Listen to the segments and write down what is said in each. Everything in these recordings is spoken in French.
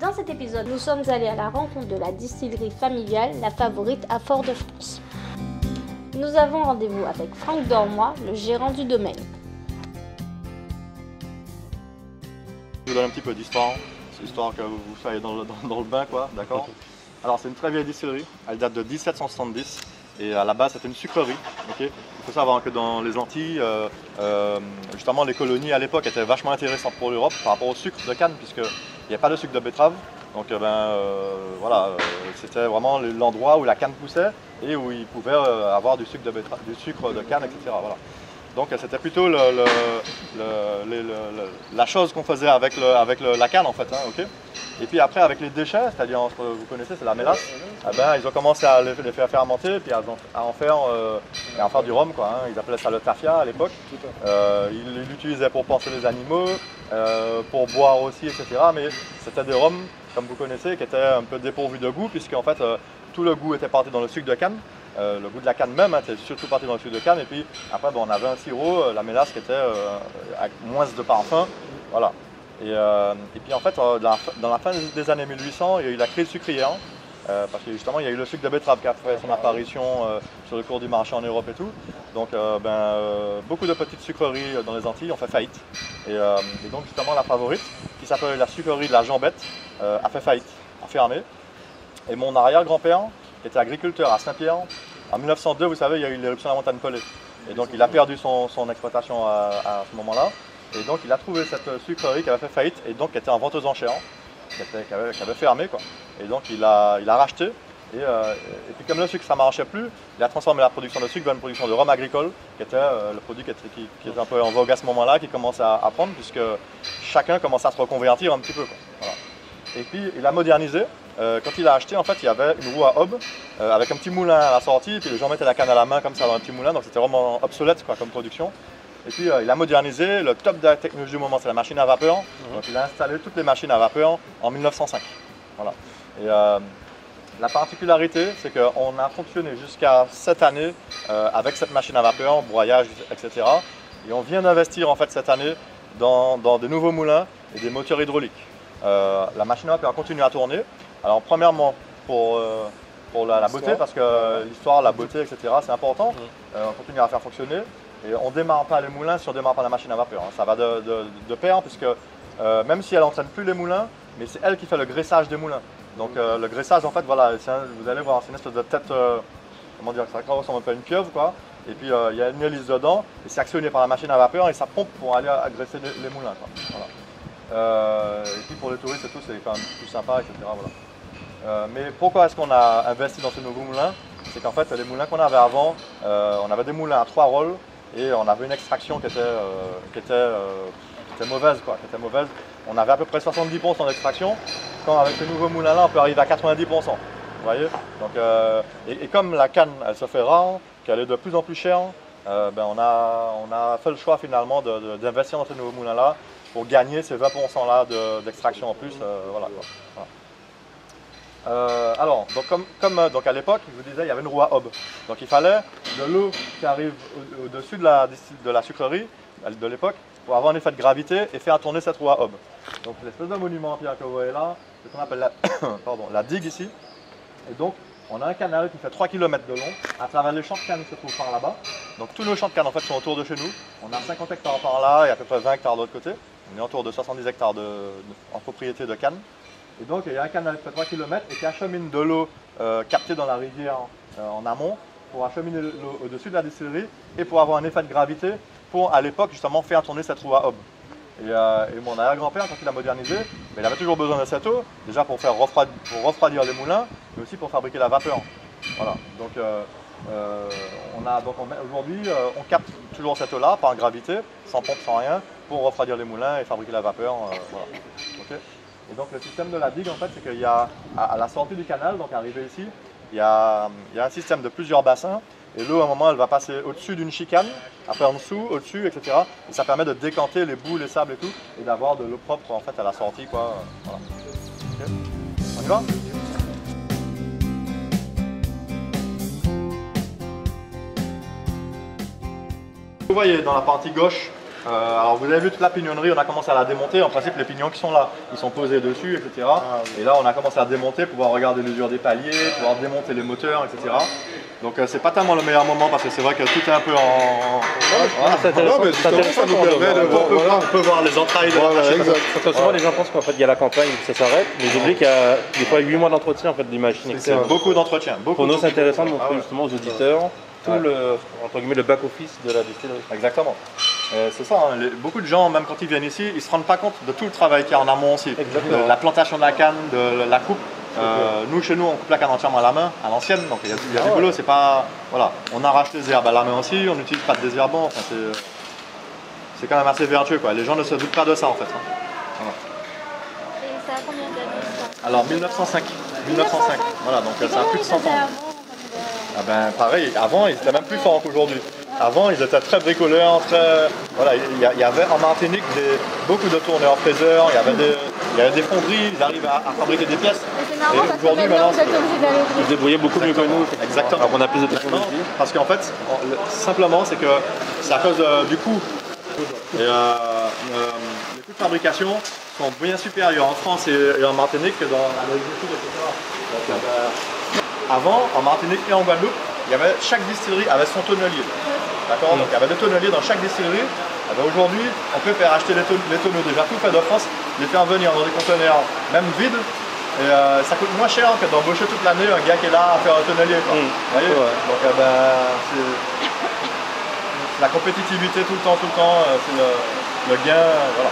Dans cet épisode, nous sommes allés à la rencontre de la distillerie familiale, la Favorite à Fort-de-France. Nous avons rendez-vous avec Franck Dormois, le gérant du domaine. Je vous donne un petit peu d'histoire, histoire que vous soyez dans le bain, quoi, d'accord? Alors c'est une très vieille distillerie, elle date de 1770 et à la base c'était une sucrerie. Okay, il faut savoir que dans les Antilles, justement les colonies à l'époque étaient vachement intéressantes pour l'Europe par rapport au sucre de canne, puisqu'il n'y a pas de sucre de betterave. Donc voilà, c'était vraiment l'endroit où la canne poussait et où ils pouvaient avoir du sucre de betterave, du sucre de canne, etc. Voilà. Donc c'était plutôt la chose qu'on faisait avec la canne en fait. Hein, okay. Et puis après avec les déchets, c'est-à-dire vous connaissez, c'est la mélasse, eh ben, ils ont commencé à les faire fermenter et puis à en faire du rhum, quoi, hein. Ils appelaient ça le tafia à l'époque. Ils l'utilisaient pour panser les animaux, pour boire aussi, etc. Mais c'était des rhums, comme vous connaissez, qui étaient un peu dépourvus de goût, puisqu'en fait tout le goût était parti dans le sucre de canne. Le goût de la canne même était surtout parti dans le sucre de canne, et puis après bon, on avait un sirop, la mélasse qui était avec moins de parfum, voilà. Et puis en fait, dans la fin des années 1800, il y a eu la crise sucrière, parce que justement il y a eu le sucre de betterave qui a fait son apparition sur le cours du marché en Europe et tout. Donc beaucoup de petites sucreries dans les Antilles ont fait faillite. Et donc justement la Favorite, qui s'appelait la sucrerie de la Jambette, a fait faillite, a fermé. Et mon arrière-grand-père, qui était agriculteur à Saint-Pierre, en 1902, vous savez, il y a eu l'éruption de la montagne Pelée. Et donc il a perdu son exploitation à ce moment-là. Et donc il a trouvé cette sucrerie qui avait fait faillite et donc qui était en vente aux enchères, qui avait fermé, quoi. Et donc il a racheté. Et puis comme le sucre ça ne marchait plus, il a transformé la production de sucre vers une production de rhum agricole, qui était le produit qui était un peu en vogue à ce moment-là, qui commençait à prendre, puisque chacun commençait à se reconvertir un petit peu, quoi. Voilà. Et puis il a modernisé. Quand il a acheté, en fait, il y avait une roue à hob avec un petit moulin à la sortie, et puis les gens mettaient la canne à la main comme ça dans un petit moulin, donc c'était vraiment obsolète, quoi, comme production. Et puis il a modernisé, le top de la technologie du moment c'est la machine à vapeur, donc il a installé toutes les machines à vapeur en 1905. Voilà. Et la particularité c'est qu'on a fonctionné jusqu'à cette année avec cette machine à vapeur, broyage, etc. Et on vient d'investir en fait cette année dans des nouveaux moulins et des moteurs hydrauliques. La machine à vapeur continue à tourner. Alors premièrement pour la beauté, parce que l'histoire, la beauté, etc. c'est important. On continue à faire fonctionner. Et on ne démarre pas les moulins si on ne démarre pas la machine à vapeur. Hein. Ça va de pair, puisque même si elle n'entraîne plus les moulins, mais c'est elle qui fait le graissage des moulins. Donc le graissage, en fait, voilà, vous allez voir, c'est une espèce de tête, comment dire, ça ressemble un peu à une pieuvre, quoi. Et puis il y a une hélice dedans, et c'est actionné par la machine à vapeur, et ça pompe pour aller agresser les moulins, quoi. Voilà. Et puis pour les touristes et tout, c'est quand même plus sympa, etc. Voilà. Mais pourquoi est-ce qu'on a investi dans ce nouveau moulin? C'est qu'en fait, les moulins qu'on avait avant, on avait des moulins à 3 rôles, et on avait une extraction qui était mauvaise, quoi, qui était mauvaise. On avait à peu près 70% d'extraction, quand avec ce nouveau moulin-là, on peut arriver à 90%. Vous voyez? Donc, et comme la canne, elle se fait rare, qu'elle est de plus en plus chère, on a fait le choix finalement d'investir dans ce nouveau moulin-là pour gagner ces 20%-là d'extraction en plus. Voilà, quoi. Voilà. Alors, donc à l'époque, je vous disais, il y avait une roue à hob. Donc il fallait de l'eau qui arrive au-dessus de la sucrerie de l'époque pour avoir un effet de gravité et faire tourner cette roue à hob. Donc l'espèce de monument en pierre que vous voyez là, c'est ce qu'on appelle la digue ici. Et donc on a un canal qui fait 3 km de long à travers les champs de canne qui se trouvent par là-bas. Donc tous nos champs de canne en fait sont autour de chez nous. On a 50 hectares par là et à peu près 20 hectares de l'autre côté. On est autour de 70 hectares en propriété de canne. Et donc il y a un canal qui fait 3 km et qui achemine de l'eau captée dans la rivière en amont pour acheminer l'eau au-dessus de la distillerie et pour avoir un effet de gravité pour à l'époque justement faire tourner cette roue à hob. Et mon arrière-grand-père, quand il a modernisé, il avait toujours besoin de cette eau, déjà pour refroidir les moulins, mais aussi pour fabriquer la vapeur. Voilà. Donc aujourd'hui on capte toujours cette eau-là par gravité, sans pompe, sans rien, pour refroidir les moulins et fabriquer la vapeur. Voilà. Okay. Et donc le système de la digue, en fait, c'est qu'il y a, à la sortie du canal, donc arrivé ici, il y a un système de plusieurs bassins. Et l'eau, à un moment, elle va passer au-dessus d'une chicane, après en dessous, au-dessus, etc. Et ça permet de décanter les boues, les sables et tout, et d'avoir de l'eau propre, en fait, à la sortie, quoi. Voilà. Okay. On y va? Vous voyez, dans la partie gauche, Alors vous avez vu toute la pignonnerie, on a commencé à la démonter. En principe, les pignons qui sont là, ils sont posés dessus, etc. Et là, on a commencé à démonter, pouvoir regarder l'usure des paliers, pouvoir démonter les moteurs, etc. Donc c'est pas tellement le meilleur moment parce que c'est vrai que tout est un peu en... Voilà, c'est intéressant. Non, mais justement, ça nous permet de voir. On peut voir les entrailles de la Voilà, machine. exact. Parce que souvent les gens pensent qu'en fait il y a la campagne et que ça s'arrête, mais ils oublient qu'il y a des fois 8 mois d'entretien en fait des machines C'est externes. beaucoup d'entretien. Pour nous c'est intéressant de montrer ouais. justement aux auditeurs tout le entre guillemets le back office de la distillerie. Exactement. C'est ça, hein. Beaucoup de gens, même quand ils viennent ici, ils ne se rendent pas compte de tout le travail qu'il y a en amont aussi. Exactement. De la plantation de la canne, de la coupe. Nous, chez nous, on coupe la canne entièrement à la main, à l'ancienne, donc il y a du boulot, c'est pas... Voilà, on arrache les herbes à la main aussi, on n'utilise pas de désherbant, enfin, c'est quand même assez vertueux, quoi. Les gens ne se doutent pas de ça, en fait. Hein. Voilà. Et ça a combien d'années ça? Alors, 1905. 1905, voilà, donc ça a plus de 100 ans. Ah ben, pareil, avant, ils étaient même plus forts qu'aujourd'hui. Avant, ils étaient très bricoleurs, très... Voilà, il y avait en Martinique beaucoup de tourneurs fraiseurs, il y avait des fonderies, ils arrivent à fabriquer des pièces. C'est marrant parce que aujourd'hui, maintenant maintenant, vous êtes obligé d'aller au Ils se débrouillaient beaucoup mieux que nous. Exactement. Alors qu'on a plus de Non, technologie. parce qu'en fait, simplement, c'est que c'est à cause du coût. Et, les coûts de fabrication sont bien supérieurs en France et en Martinique que dans l'Amérique du Sud, etc. Donc, avant, en Martinique et en Guadeloupe, chaque distillerie avait son tonnelier. D'accord. Donc il y avait des tonneliers dans chaque distillerie. Aujourd'hui, on peut faire acheter les tonneaux déjà tout fait de France, les faire venir dans des conteneurs, même vides. Et ça coûte moins cher que d'embaucher toute l'année un gars qui est là à faire un tonnelier. Quoi. Vous voyez. Donc c'est la compétitivité tout le temps, c'est le gain. Voilà.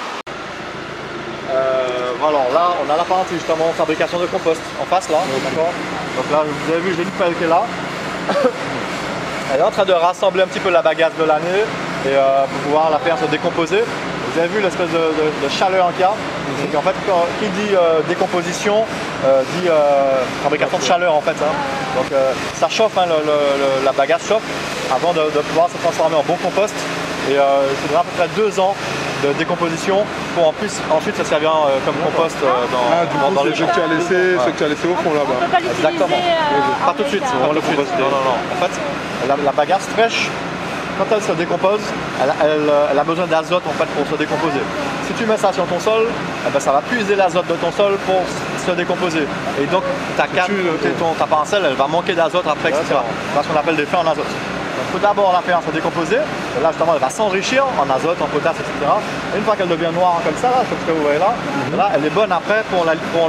Voilà, là on a la partie justement fabrication de compost en face là, d'accord. Donc là vous avez vu, j'ai une pelle qui est là. Elle est en train de rassembler un petit peu la bagasse de l'année et pour pouvoir la faire se décomposer. Vous avez vu l'espèce de chaleur qu'il y a. C'est qu'en fait, qui dit décomposition dit fabrication de chaleur en fait. Hein. Donc ça chauffe, hein, la bagasse chauffe avant de pouvoir se transformer en bon compost. Et il faudra à peu près 2 ans de décomposition pour ensuite se servir comme compost dans les ce que tu as laissé, ce que tu as laissé au fond On là-bas. peut pas l'utiliser Exactement. Pas tout de suite. en Pas tout de suite. Non. En fait, la bagasse fraîche, quand elle se décompose, elle a besoin d'azote en fait pour se décomposer. Si tu mets ça sur ton sol, eh ben, ça va puiser l'azote de ton sol pour se décomposer. Et donc ta canne, ta parcelle, elle va manquer d'azote après, etc. C'est ce qu'on appelle des feux en azote. Il faut d'abord la faire se décomposer. Et là justement elle va s'enrichir en azote, en potasse, etc. Et une fois qu'elle devient noire comme ça, là, comme ce que vous voyez là, là elle est bonne après pour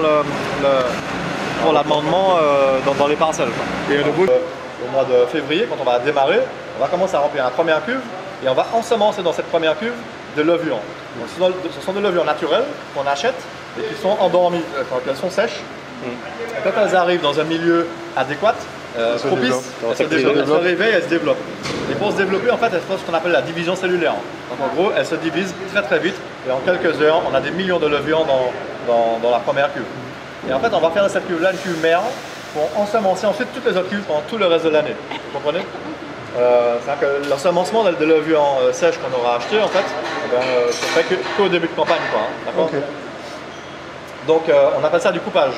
l'amendement dans les parcelles. Et au mois de février, quand on va démarrer, on va commencer à remplir la première cuve et on va ensemencer dans cette première cuve des levures. Donc, ce sont des levures naturelles qu'on achète et qui sont endormies, quand elles sont sèches. Et quand elles arrivent dans un milieu adéquat, propice, elles se réveillent, elles se développent. Et pour se développer, en fait, elles font ce qu'on appelle la division cellulaire. Donc en gros, elles se divisent très vite et en quelques heures, on a des millions de levures dans la première cuve. Et en fait, on va faire de cette cuve-là une cuve mère pour ensemencer ensuite toutes les autres cuves pendant tout le reste de l'année. Vous comprenez? C'est-à-dire que l'ensemencement des levures sèches qu'on aura achetées, en fait, se fait qu'au début de campagne, quoi. Hein, d'accord. Okay. Donc on appelle ça du coupage.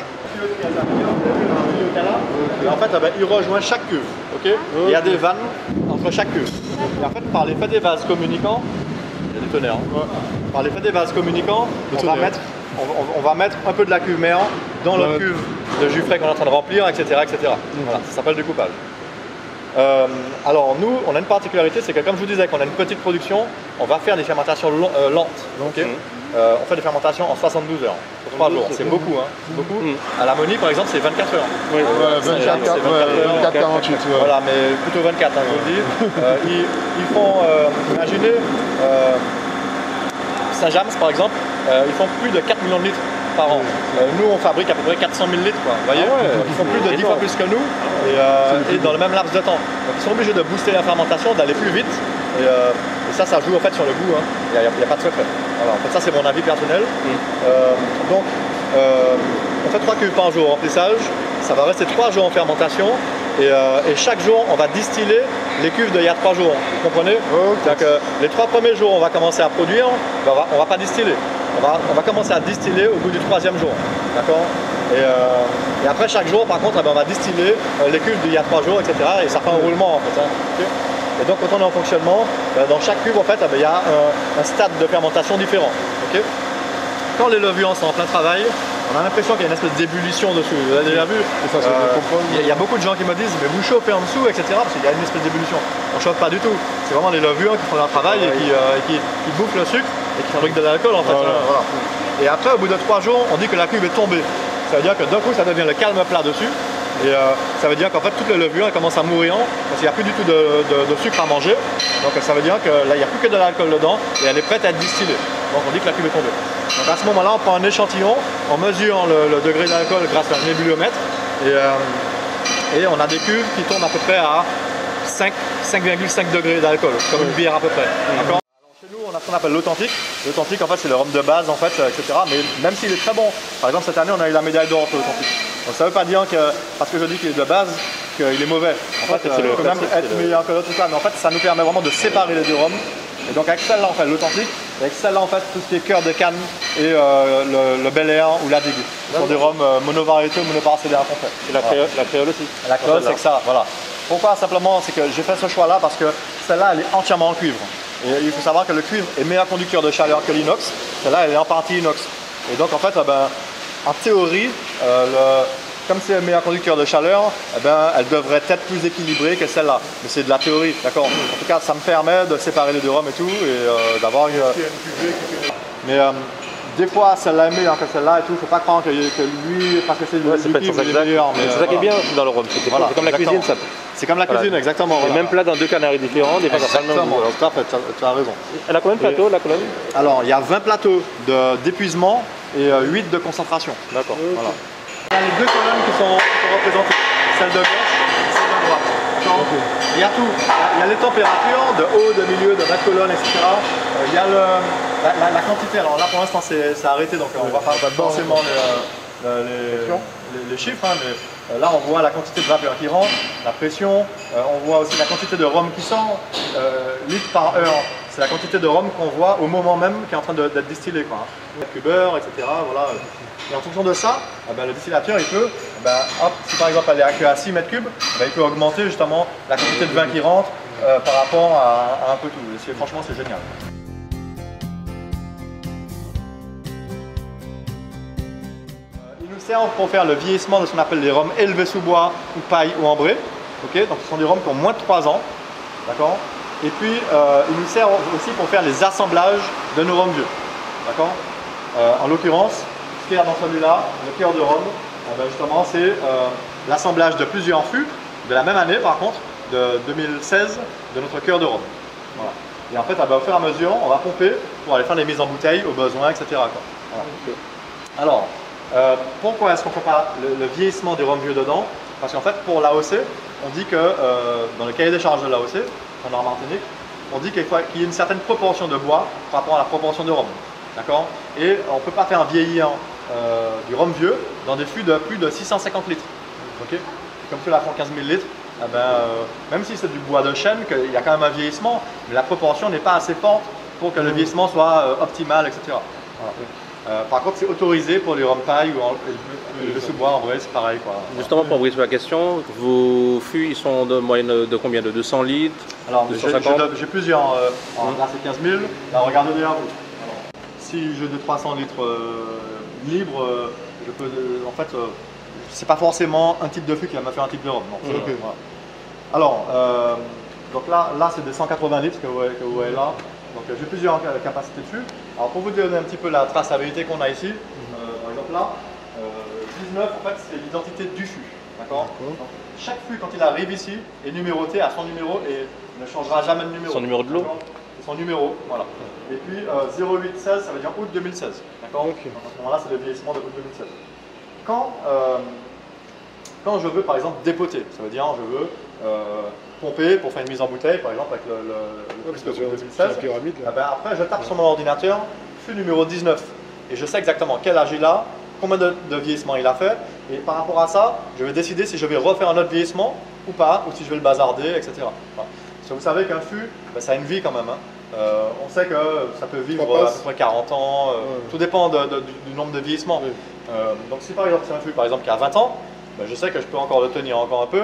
Et en fait, il rejoint chaque cuve. Okay. Il y a des vannes entre chaque cuve. Et en fait, par l'effet des vases communicants, il y a des tonnerres. Hein. Par l'effet des vases communicants, on va mettre un peu de la cuve mère dans la cuve de jus frais qu'on est en train de remplir, etc. Voilà, ça s'appelle du coupage. Alors nous, on a une particularité, c'est que comme je vous disais qu'on a une petite production, on va faire des fermentations lentes. Okay. On fait des fermentations en 72 heures, sur 3 jours. C'est beaucoup, hein. Beaucoup. À l'ammonie, par exemple, c'est 24 heures. Oui, 24-48. Voilà, mais plutôt 24, hein, je vous le dis. Ils font, imaginez, Saint-James, par exemple, ils font plus de 4 millions de litres par an. Nous, on fabrique à peu près 400 000 litres, quoi. Vous voyez, ils font plus de 10 fois plus que nous et dans le même laps de temps. Donc, ils sont obligés de booster la fermentation, d'aller plus vite. Et ça joue en fait sur le goût. Hein. Il n'y a pas de secret. Voilà, en fait, ça, c'est mon avis personnel. Donc, on fait 3 cuves par jour en remplissage. Ça va rester 3 jours en fermentation. Et chaque jour, on va distiller les cuves d'il y a 3 jours. Vous comprenez? Donc, les 3 premiers jours, on va commencer à produire. On va pas distiller. On va commencer à distiller au bout du 3e jour. D'accord? Et après chaque jour, par contre, on va distiller les cuves d'il y a 3 jours, etc. Et ça fait un roulement en fait. Hein. Okay. Et donc quand on est en fonctionnement, dans chaque cuve en fait, il y a un stade de fermentation différent. Okay, quand les levures sont en plein travail, on a l'impression qu'il y a une espèce d'ébullition dessus. Vous avez déjà vu? Il y a beaucoup de gens qui me disent mais vous chauffez en dessous, etc. Parce qu'il y a une espèce d'ébullition. On ne chauffe pas du tout. C'est vraiment les levures qui font leur travail et qui bouffent le sucre et qui fabriquent de l'alcool en fait. Voilà. Et après, au bout de 3 jours, on dit que la cuve est tombée. Ça veut dire que d'un coup, ça devient le calme plat dessus. Et ça veut dire qu'en fait, toutes les levures commencent à mourir parce qu'il n'y a plus du tout de sucre à manger. Donc ça veut dire que là, il n'y a plus que de l'alcool dedans et elle est prête à être distillée. Donc on dit que la cuve est tombée. Donc à ce moment-là, on prend un échantillon, on mesure le degré d'alcool grâce à un nébuliomètre et on a des cuves qui tombent à peu près à 5,5 degrés d'alcool, comme une bière à peu près. Chez nous, on a ce qu'on appelle l'authentique. L'authentique, en fait, c'est le rhum de base, en fait, etc. Mais même s'il est très bon, par exemple, cette année, on a eu la médaille d'or pour l'authentique. Donc ça ne veut pas dire que, parce que je dis qu'il est de base, qu'il est mauvais. En fait, il peut même être meilleur que l'autre, tout ça. Mais en fait, ça nous permet vraiment de séparer les deux rhums. Et donc avec celle-là, on fait l'authentique. Avec celle-là, en fait, tout ce qui est cœur de canne et le Bel Air ou la Digue. Ce sont des rhums monovariétaux, monoparacéliaires qu'on fait. Et la créole aussi. La créole, c'est que ça, voilà. Pourquoi? Simplement, c'est que j'ai fait ce choix-là parce que celle-là, elle est entièrement en cuivre. Et il faut savoir que le cuivre est meilleur conducteur de chaleur que l'inox. Celle-là, elle est en partie inox. Et donc, en fait, en théorie, comme c'est un meilleur conducteur de chaleur, elle devrait être plus équilibrée que celle-là. Mais c'est de la théorie, d'accord? En tout cas, ça me permet de séparer les deux rhums et tout, et d'avoir une... Mais des fois, celle-là est meilleure que celle-là et tout. Faut pas croire que lui, parce que c'est du cuivre, il est meilleur. C'est ça qui est bien dans le rhum. C'est comme la cuisine, ça. C'est comme la cuisine, exactement. Et même plat dans 2 canaries différents, des fois ça sera le même goût. Tu as raison. Elle a combien de plateaux, la colonne? Alors, il y a 20 plateaux d'épuisement et 8 de concentration. D'accord. Voilà. Il y a les 2 colonnes qui sont représentées, celle de gauche et celle de droite. Il y a tout. Il y a les températures de haut, de milieu, de bas de colonne, etc. Il y a la quantité. Alors là, pour l'instant, c'est arrêté, donc on ne voit pas forcément les chiffres. Hein, mais là, on voit la quantité de vapeur qui rentre, la pression. On voit aussi la quantité de rhum qui sort, litres par heure. C'est la quantité de rhum qu'on voit au moment même qui est en train d'être distillé. Quoi, hein. Cubeur, etc. Voilà. Et en fonction de ça, le distillateur, il peut, si par exemple elle est à 6 mètres cubes, il peut augmenter justement la quantité de vin qui rentre par rapport à un peu tout. Et franchement, c'est génial. Il nous sert pour faire le vieillissement de ce qu'on appelle les rhums élevés sous bois ou paille ou ambré. Okay, donc ce sont des rhums qui ont moins de 3 ans. D'accord. Et puis il nous sert aussi pour faire les assemblages de nos rhums vieux. D'accord. En l'occurrence, ce qu'il y a dans celui-là, le cœur de rhum, justement c'est l'assemblage de plusieurs fûts de la même année par contre, de 2016, de notre cœur de rhum. Voilà. Et en fait, au fur et à mesure, on va pomper pour aller faire des mises en bouteille au besoin, etc. Quoi. Voilà. Alors, pourquoi est-ce qu'on ne fait pas le vieillissement des rhums vieux dedans? Parce qu'en fait, pour l'AOC, on dit que dans le cahier des charges de l'AOC, en Martinique, on dit qu'il y ait une certaine proportion de bois par rapport à la proportion de rhum. D'accord. Et on ne peut pas faire vieillir du rhum vieux dans des fûts de plus de 650 litres. Okay. Comme ceux-là font 15 000 litres, même si c'est du bois de chêne, il y a quand même un vieillissement, mais la proportion n'est pas assez forte pour que le vieillissement soit optimal, etc. Voilà. Par contre, c'est autorisé pour les rhum paille ou le sous-bois en vrai, c'est pareil. Quoi. Justement, pour ouvrir sur la question, vos fûts, ils sont de moyenne de combien? De 200 litres? Alors, j'ai plusieurs. Là, c'est 15 000. Là, regardez derrière vous. Si j'ai de 300 litres libres, je peux, en fait, c'est pas forcément un type de fût qui va me faire un type de rhum. Voilà. Alors, donc là c'est des 180 litres que vous voyez là. Donc j'ai plusieurs capacités de fût. Alors pour vous donner un petit peu la traçabilité qu'on a ici, par exemple là, 19 en fait c'est l'identité du fût. D'accord. Chaque fût quand il arrive ici est numéroté à son numéro et ne changera jamais de numéro. Son numéro de l'eau. Son numéro, voilà. Et puis 0816, ça veut dire août 2016. D'accord. À ce moment-là, c'est le vieillissement de août 2016. Quand je veux, par exemple, dépoter, ça veut dire je veux pomper pour faire une mise en bouteille, par exemple, avec le fût de 2016. Pyramide, après, je tape sur mon ordinateur, fût numéro 19. Et je sais exactement quel âge il a, combien de vieillissement il a fait. Et par rapport à ça, je vais décider si je vais refaire un autre vieillissement ou pas, ou si je vais le bazarder, etc. Voilà. Parce que vous savez qu'un fût, ça a une vie quand même. Hein. On sait que ça peut vivre à peu près 40 ans, tout dépend du nombre de vieillissements. Donc si par exemple c'est un fût par exemple, qui a 20 ans, je sais que je peux encore le tenir encore un peu,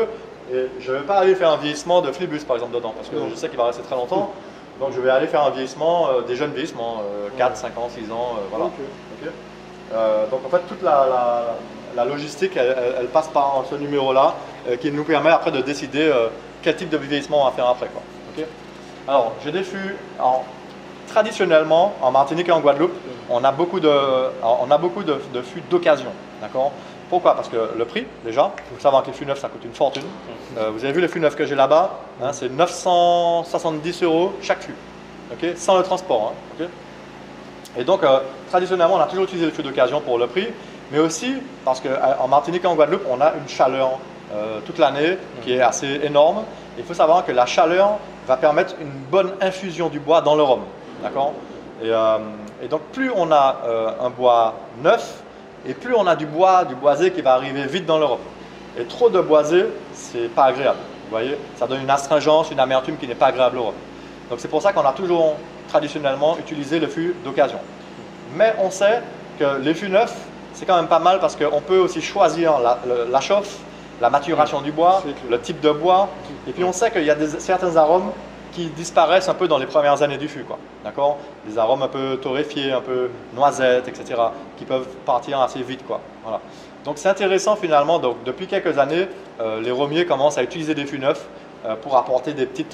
Et je ne vais pas aller faire un vieillissement de flibus par exemple dedans, parce que je sais qu'il va rester très longtemps. Donc je vais aller faire un vieillissement, des jeunes vieillissements, 4, 5 ans, 6 ans, voilà. Okay. Donc en fait toute la logistique elle passe par ce numéro-là qui nous permet après de décider quel type de vieillissement on va faire après, quoi. Okay. Alors j'ai des fûts, traditionnellement en Martinique et en Guadeloupe, on a beaucoup de fûts d'occasion, d'accord. Pourquoi? Parce que le prix, déjà, il faut savoir que les fûts neufs, ça coûte une fortune. Vous avez vu les fûts neufs que j'ai là-bas, hein, c'est 970 € chaque fût, okay, sans le transport. Hein, okay. Et donc, traditionnellement, on a toujours utilisé les fûts d'occasion pour le prix, mais aussi parce qu'en Martinique et en Guadeloupe, on a une chaleur toute l'année qui est assez énorme. Il faut savoir que la chaleur va permettre une bonne infusion du bois dans le rhum, d'accord. Et donc, plus on a un bois neuf, et plus on a du boisé qui va arriver vite dans l'Europe. Et trop de boisé, c'est pas agréable. Vous voyez, ça donne une astringence, une amertume qui n'est pas agréable au rhum. Donc c'est pour ça qu'on a toujours traditionnellement utilisé le fût d'occasion. Mais on sait que les fûts neufs, c'est quand même pas mal parce qu'on peut aussi choisir la chauffe, la maturation du bois, le type de bois. Et puis on sait qu'il y a certains arômes qui disparaissent un peu dans les premières années du fût, quoi. D'accord? Des arômes un peu torréfiés, un peu noisettes, etc., qui peuvent partir assez vite, quoi. Voilà. Donc c'est intéressant finalement, donc, depuis quelques années, les rhummiers commencent à utiliser des fûts neufs pour apporter des petites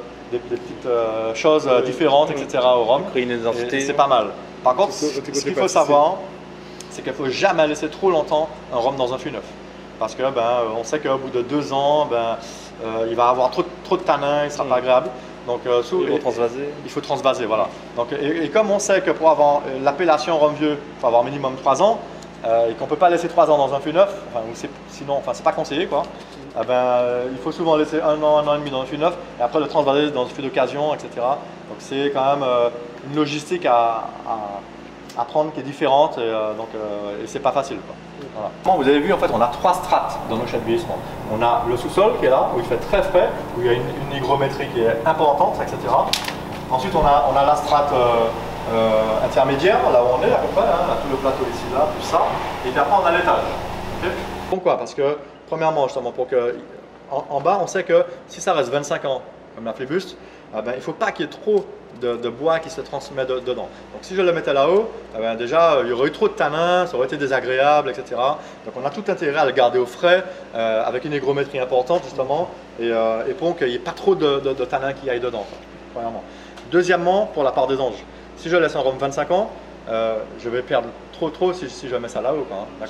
choses différentes, etc. au rhum. Créer une identité. C'est pas mal. Par contre, ce qu'il faut savoir, c'est qu'il ne faut jamais laisser trop longtemps un rhum dans un fût neuf. Parce que on sait qu'au bout de 2 ans, il va avoir trop de tanins, il ne sera pas agréable. Donc, il faut transvaser, voilà. Donc, et comme on sait que pour avoir l'appellation rhum vieux, il faut avoir minimum 3 ans, et qu'on ne peut pas laisser 3 ans dans un fût neuf, sinon c'est pas conseillé, quoi. Il faut souvent laisser 1 an, 1 an et demi dans un fût neuf, et après le transvaser dans un fût d'occasion, etc. Donc c'est quand même une logistique à prendre qui est différente, et c'est pas facile, quoi. Voilà. Vous avez vu, en fait, on a 3 strates dans nos chais de vieillissement. On a le sous-sol qui est là, où il fait très frais, où il y a une hygrométrie qui est importante, etc. Ensuite, on a la strate intermédiaire, là où on est à peu près, hein, là, tout le plateau ici, là, tout ça. Et puis après, on a l'étage. Okay. Pourquoi? Parce que, premièrement, justement, en bas, on sait que si ça reste 25 ans, comme la flibuste, il ne faut pas qu'il y ait trop de bois qui se transmet dedans. Donc si je le mettais là-haut, déjà il y aurait eu trop de tanins, ça aurait été désagréable, etc. Donc on a tout intérêt à le garder au frais, avec une hygrométrie importante justement, et pour qu'il n'y ait pas trop de tanins qui aillent dedans, premièrement. Deuxièmement, pour la part des anges, si je laisse un rhum 25 ans, je vais perdre trop si je mets ça là-haut, hein, d'accord ?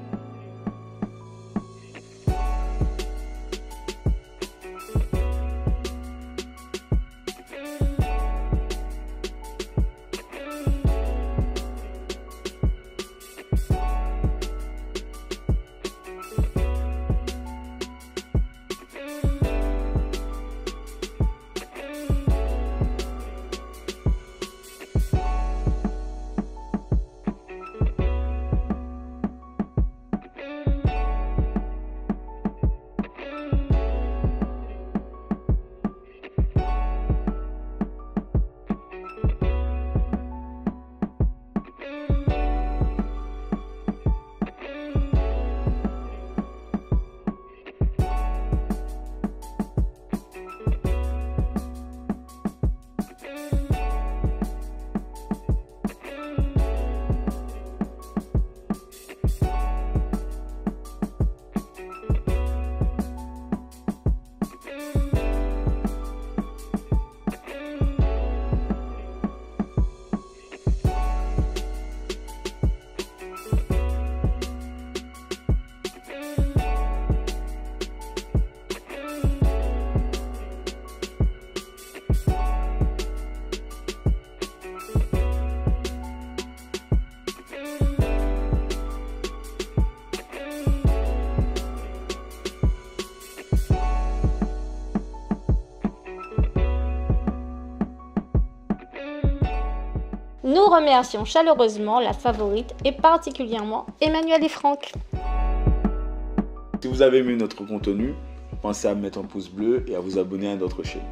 Nous remercions chaleureusement la favorite et particulièrement Emmanuel et Franck. Si vous avez aimé notre contenu, pensez à mettre un pouce bleu et à vous abonner à notre chaîne.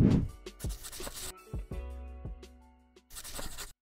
vous.